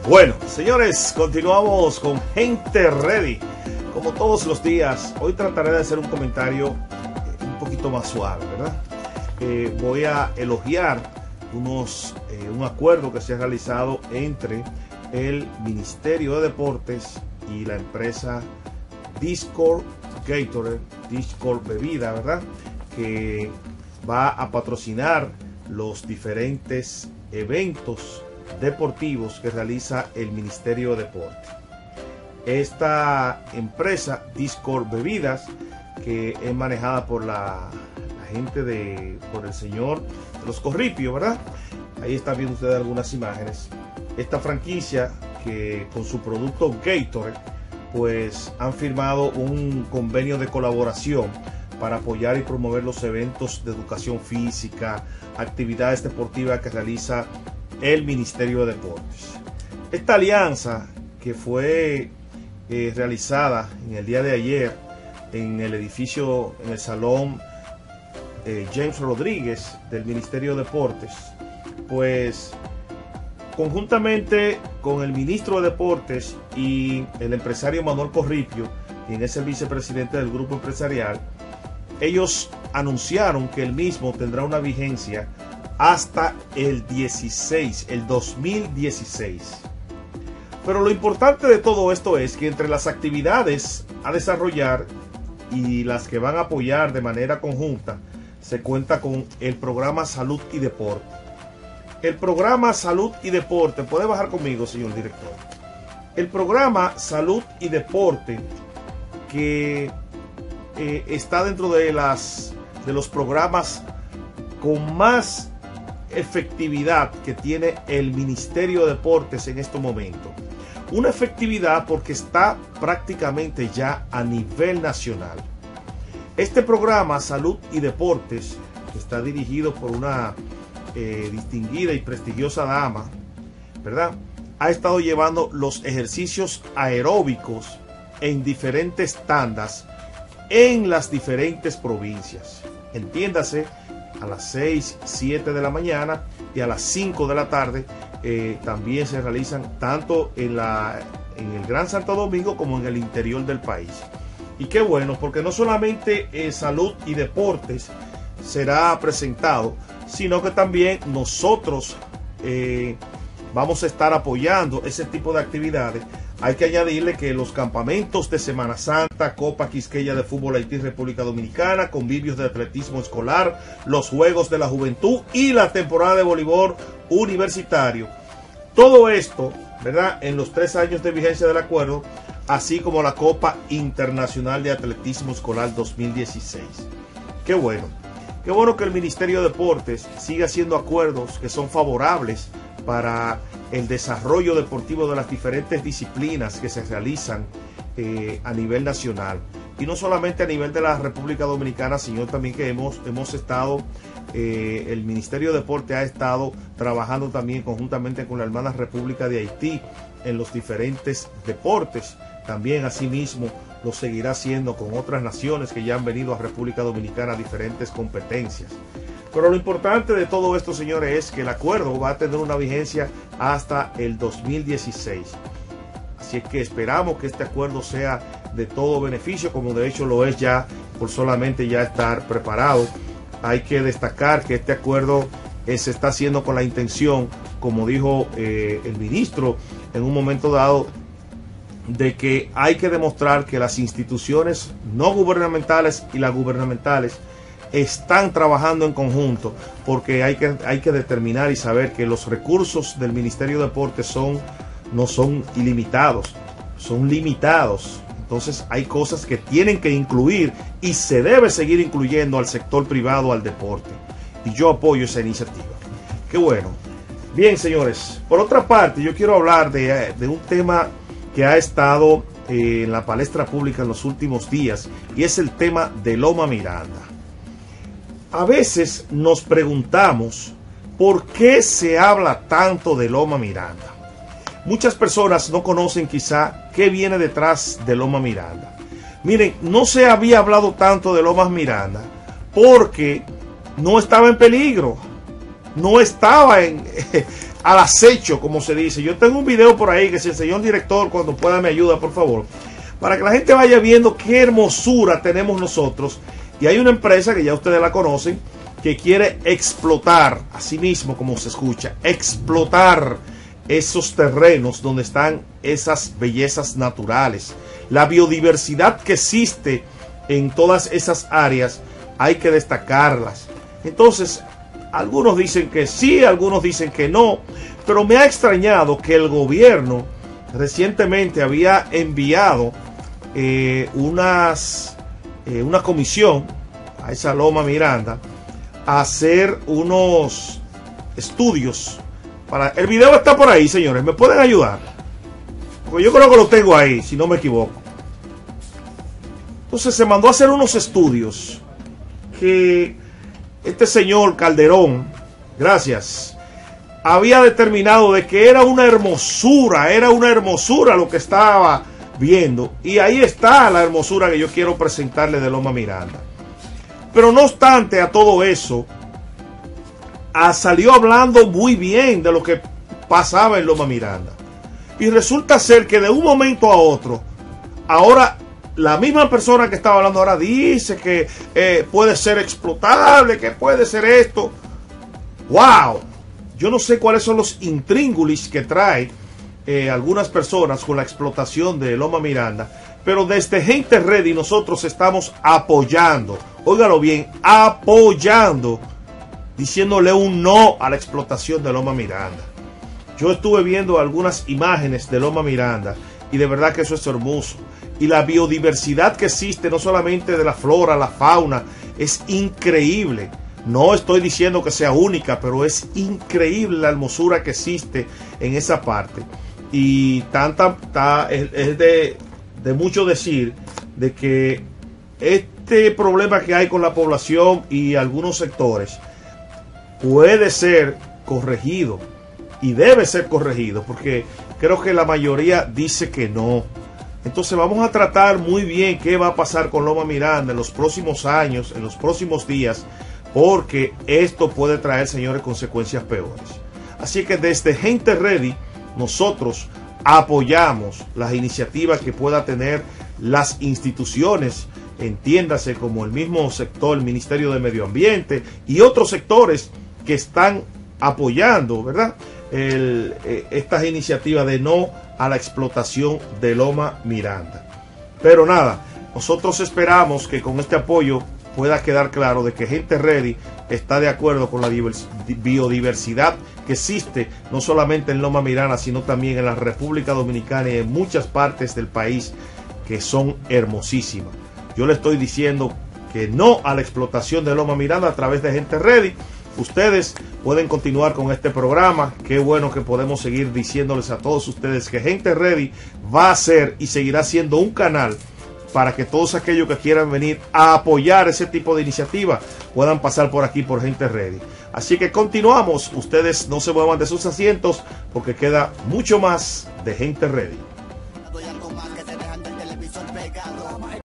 Bueno, señores, continuamos con Gente Ready. Como todos los días, hoy trataré de hacer un comentario un poquito más suave, ¿verdad? Voy a elogiar un acuerdo que se ha realizado entre el Ministerio de Deportes y la empresa Discord Gatorade, Discord Bebida, ¿verdad? Que va a patrocinar los diferentes eventos deportivos que realiza el Ministerio de Deportes. Esta empresa Discord Bebidas, que es manejada por la gente por el señor de los Corripios, ¿verdad? Ahí están viendo ustedes algunas imágenes. Esta franquicia que con su producto Gatorade pues han firmado un convenio de colaboración para apoyar y promover los eventos de educación física, actividades deportivas que realiza el Ministerio de Deportes. Esta alianza que fue realizada en el día de ayer en el edificio, en el salón James Rodríguez del Ministerio de Deportes, pues conjuntamente con el ministro de Deportes y el empresario Manuel Corripio, quien es el vicepresidente del grupo empresarial, ellos anunciaron que el mismo tendrá una vigencia hasta el 2016. Pero lo importante de todo esto es que entre las actividades a desarrollar y las que van a apoyar de manera conjunta, se cuenta con el programa Salud y Deporte. El programa Salud y Deporte, puede bajar conmigo, señor director. El programa Salud y Deporte, que está dentro de los programas con más efectividad que tiene el Ministerio de Deportes en este momento. Una efectividad porque está prácticamente ya a nivel nacional. Este programa Salud y Deportes, que está dirigido por una distinguida y prestigiosa dama, ¿verdad? Ha estado llevando los ejercicios aeróbicos en diferentes tandas en las diferentes provincias. Entiéndase, a las 6, 7 de la mañana y a las 5 de la tarde también se realizan tanto en el Gran Santo Domingo como en el interior del país. Y qué bueno, porque no solamente Salud y Deportes será presentado, sino que también nosotros vamos a estar apoyando ese tipo de actividades. Hay que añadirle que los campamentos de Semana Santa, Copa Quisqueya de Fútbol Haití, República Dominicana, convivios de atletismo escolar, los Juegos de la Juventud y la temporada de voleibol universitario. Todo esto, ¿verdad?, en los 3 años de vigencia del acuerdo, así como la Copa Internacional de Atletismo Escolar 2016. Qué bueno que el Ministerio de Deportes siga haciendo acuerdos que son favorables para el desarrollo deportivo de las diferentes disciplinas que se realizan a nivel nacional. Y no solamente a nivel de la República Dominicana, sino también que hemos estado, el Ministerio de Deporte ha estado trabajando también conjuntamente con la hermana República de Haití en los diferentes deportes. También asimismo lo seguirá haciendo con otras naciones que ya han venido a República Dominicana a diferentes competencias. Pero lo importante de todo esto, señores, es que el acuerdo va a tener una vigencia hasta el 2016. Así es que esperamos que este acuerdo sea de todo beneficio, como de hecho lo es ya, por solamente ya estar preparado. Hay que destacar que este acuerdo se está haciendo con la intención, como dijo el ministro en un momento dado, de que hay que demostrar que las instituciones no gubernamentales y las gubernamentales están trabajando en conjunto, porque hay que determinar y saber que los recursos del Ministerio de Deportes no son ilimitados, son limitados. Entonces hay cosas que tienen que incluir y se debe seguir incluyendo al sector privado, al deporte. Y yo apoyo esa iniciativa. Qué bueno. Bien, señores, por otra parte, yo quiero hablar de un tema que ha estado en la palestra pública en los últimos días, y es el tema de Loma Miranda. A veces nos preguntamos por qué se habla tanto de Loma Miranda. Muchas personas no conocen quizá qué viene detrás de Loma Miranda. Miren, no se había hablado tanto de Lomas Miranda porque no estaba en peligro, no estaba al acecho, como se dice. Yo tengo un video por ahí que si el señor director cuando pueda me ayuda, por favor, para que la gente vaya viendo qué hermosura tenemos nosotros. Y hay una empresa que ya ustedes la conocen, que quiere explotar, así mismo como se escucha, explotar esos terrenos donde están esas bellezas naturales. La biodiversidad que existe en todas esas áreas hay que destacarlas. Entonces, algunos dicen que sí, algunos dicen que no, pero me ha extrañado que el gobierno recientemente había enviado una comisión a esa Loma Miranda a hacer unos estudios. El video está por ahí, señores, ¿me pueden ayudar? Porque yo creo que lo tengo ahí, si no me equivoco. Entonces se mandó a hacer unos estudios que este señor Calderón, gracias, había determinado de que era una hermosura lo que estaba viendo. Y ahí está la hermosura que yo quiero presentarle de Loma Miranda. Pero no obstante a todo eso, salió hablando muy bien de lo que pasaba en Loma Miranda. Y resulta ser que de un momento a otro, ahora la misma persona que estaba hablando ahora dice que puede ser explotable, que puede ser esto. ¡Wow! Yo no sé cuáles son los intríngulis que trae algunas personas con la explotación de Loma Miranda, pero desde Gente Ready nosotros estamos apoyando, óigalo bien, apoyando, diciéndole un no a la explotación de Loma Miranda. Yo estuve viendo algunas imágenes de Loma Miranda y de verdad que eso es hermoso. Y la biodiversidad que existe, no solamente de la flora, la fauna, es increíble. No estoy diciendo que sea única, pero es increíble la hermosura que existe en esa parte. Y es de mucho decir de que este problema que hay con la población y algunos sectores puede ser corregido y debe ser corregido, porque creo que la mayoría dice que no. Entonces vamos a tratar muy bien qué va a pasar con Loma Miranda en los próximos años, en los próximos días, porque esto puede traer, señores, consecuencias peores. Así que desde Gente Ready nosotros apoyamos las iniciativas que pueda tener las instituciones, entiéndase como el mismo sector, el Ministerio de Medio Ambiente y otros sectores que están apoyando, ¿verdad?, estas iniciativas de no a la explotación de Loma Miranda. Pero nada, nosotros esperamos que con este apoyo pueda quedar claro de que Gente Ready está de acuerdo con la biodiversidad que existe no solamente en Loma Miranda, sino también en la República Dominicana y en muchas partes del país que son hermosísimas. Yo le estoy diciendo que no a la explotación de Loma Miranda a través de Gente Ready. Ustedes pueden continuar con este programa. Qué bueno que podemos seguir diciéndoles a todos ustedes que Gente Ready va a ser y seguirá siendo un canal para que todos aquellos que quieran venir a apoyar ese tipo de iniciativa puedan pasar por aquí por Gente Ready. Así que continuamos. Ustedes no se muevan de sus asientos porque queda mucho más de Gente Ready.